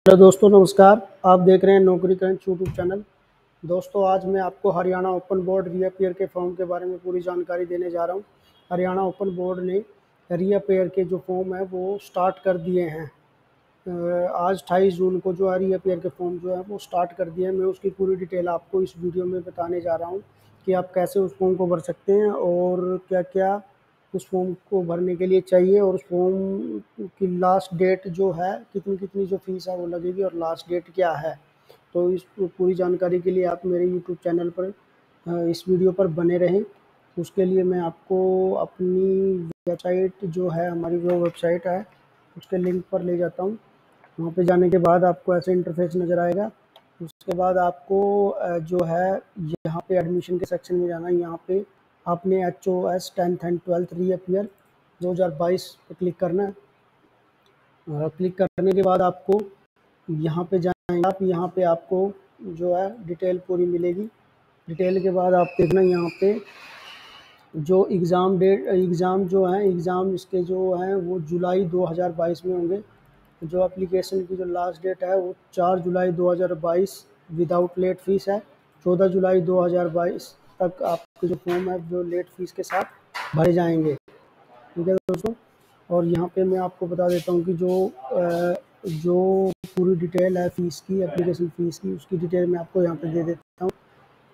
Hello दोस्तों, नमस्कार। आप देख रहे हैं नौकरी करंट यूट्यूब चैनल। दोस्तों, आज मैं आपको हरियाणा ओपन बोर्ड रीअपेयर के फॉर्म के बारे में पूरी जानकारी देने जा रहा हूं। हरियाणा ओपन बोर्ड ने रीअपेयर के जो फॉर्म है वो स्टार्ट कर दिए हैं। आज 28 जून को जो है रीअपेयर के फॉर्म जो है वो स्टार्ट कर दिए हैं। मैं उसकी पूरी डिटेल आपको इस वीडियो में बताने जा रहा हूँ कि आप कैसे उस फॉर्म को भर सकते हैं और क्या क्या उस फॉर्म को भरने के लिए चाहिए, और उस फॉर्म की लास्ट डेट जो है, कितनी कितनी जो फीस है वो लगेगी और लास्ट डेट क्या है। तो इस पूरी जानकारी के लिए आप मेरे यूट्यूब चैनल पर इस वीडियो पर बने रहें। उसके लिए मैं आपको अपनी वेबसाइट जो है, हमारी जो वेबसाइट है, उसके लिंक पर ले जाता हूँ। वहाँ पे जाने के बाद आपको ऐसे इंटरफेस नज़र आएगा। उसके बाद आपको जो है यहाँ पे एडमिशन के सेक्शन में जाना है। यहाँ पे आपने HOS 10th and 12th reappear 2022 पे क्लिक करना है। क्लिक करने के बाद आपको यहाँ पे जाएंगे आप। यहाँ पे आपको जो है डिटेल पूरी मिलेगी। डिटेल के बाद आप देखना यहाँ पे जो एग्ज़ाम जो है, एग्ज़ाम इसके जो हैं वो जुलाई 2022 में होंगे। जो एप्लीकेशन की जो लास्ट डेट है वो 4 जुलाई 2022 विदाउट लेट फीस है। 14 जुलाई 2022 तक आपके जो फॉर्म है जो लेट फीस के साथ भरे जाएंगे। ठीक है दोस्तों, और यहाँ पे मैं आपको बता देता हूँ कि जो पूरी डिटेल है फ़ीस की, एप्लीकेशन फ़ीस की, उसकी डिटेल मैं आपको यहाँ पे दे देता हूँ।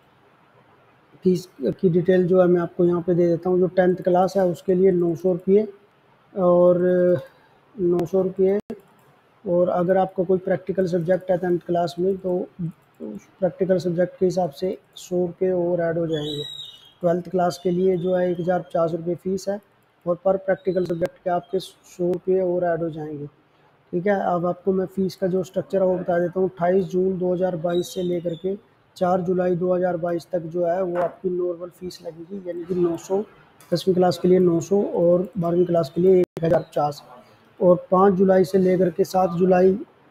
फीस की डिटेल जो है मैं आपको यहाँ पे दे देता हूँ। जो 10th क्लास है उसके लिए 900 रुपये, और 900 रुपये। और अगर आपका कोई प्रैक्टिकल सब्जेक्ट है 10th क्लास में तो उस प्रैक्टिकल सब्जेक्ट के हिसाब से 100 रुपये और ऐड हो जाएंगे। 12th क्लास के लिए जो है 1050 रुपये फ़ीस है, और पर प्रैक्टिकल सब्जेक्ट के आपके 100 रुपये और ऐड हो जाएंगे। ठीक है, अब आपको मैं फ़ीस का जो स्ट्रक्चर है वो बता देता हूँ। 28 जून 2022 से लेकर के 4 जुलाई 2022 तक जो है वो आपकी नॉर्मल फ़ीस लगेगी, यानी कि 900। 10वीं क्लास के लिए 900 और 12वीं क्लास के लिए 1050। और 5 जुलाई से लेकर के 7 जुलाई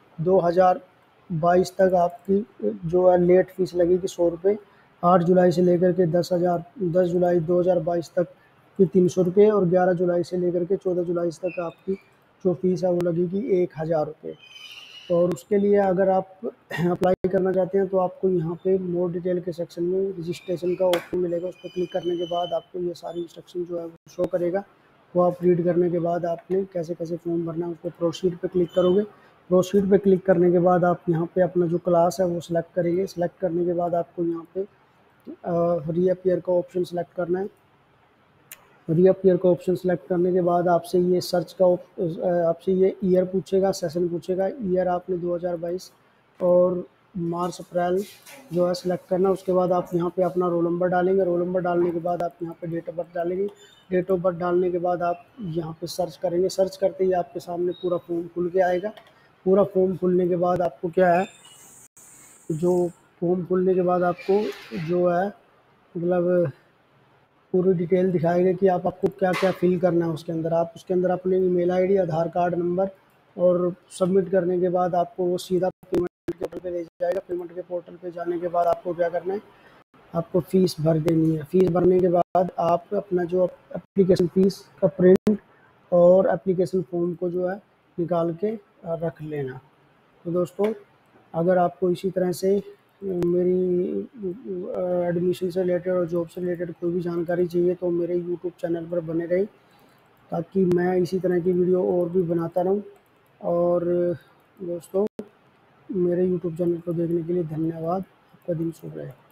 2022 तक आपकी जो है लेट फीस लगेगी 100 रुपये। 8 जुलाई से लेकर के 10 जुलाई 2022 तक की 300 रुपये, और 11 जुलाई से लेकर के 14 जुलाई तक आपकी जो फीस है वो लगेगी 1000 रुपये। और उसके लिए अगर आप अप्लाई करना चाहते हैं तो आपको यहाँ पे मोर डिटेल के सेक्शन में रजिस्ट्रेशन का ऑप्शन मिलेगा। उस पर क्लिक करने के बाद आपको ये सारी इंस्ट्रक्शन जो है वो शो करेगा। वो आप रीड करने के बाद आपने कैसे कैसे फॉर्म भरना है उसको प्रोसीड पे क्लिक करोगे। प्रोसीड पे क्लिक करने के बाद आप यहाँ पे अपना जो क्लास है वो सिलेक्ट करेंगे। सिलेक्ट करने के बाद आपको यहाँ पे रीअपेयर का ऑप्शन सेलेक्ट करना है। रीअपेयर का ऑप्शन सेलेक्ट करने के बाद आपसे ये सर्च का आपसे ये ईयर पूछेगा, सेशन पूछेगा। ईयर आपने 2022 और मार्च अप्रैल जो है सिलेक्ट करना। उसके बाद आप यहाँ पे अपना रोल नंबर डालेंगे। रोल नंबर डालने के बाद आप यहाँ पे डेट ऑफ बर्थ डालेंगे। डेट ऑफ बर्थ डालने के बाद आप यहाँ पे सर्च करेंगे। सर्च करते ही आपके सामने पूरा फॉर्म खुल के आएगा। पूरा फॉर्म खुलने के बाद आपको क्या है, जो फॉर्म खुलने के बाद आपको जो है मतलब पूरी डिटेल दिखाएगा कि आपको क्या क्या फिल करना है उसके अंदर। आप उसके अंदर अपने email ID, Aadhaar card number, और सबमिट करने के बाद आपको वो सीधा पेमेंट के पोर्टल पे ले जाएगा। पेमेंट के पोर्टल पे जाने के बाद आपको क्या करना है, आपको फ़ीस भर देनी है। फ़ीस भरने के बाद आप अपना जो एप्लीकेशन फ़ीस का प्रिंट और एप्लीकेशन फॉर्म को जो है निकाल के रख लेना। तो दोस्तों, अगर आपको इसी तरह से मेरी एडमिशन से रिलेटेड और जॉब से रिलेटेड कोई भी जानकारी चाहिए तो मेरे यूट्यूब चैनल पर बने रहें, ताकि मैं इसी तरह की वीडियो और भी बनाता रहूं। और दोस्तों, मेरे यूट्यूब चैनल को देखने के लिए धन्यवाद। आपका दिन शुभ रहे।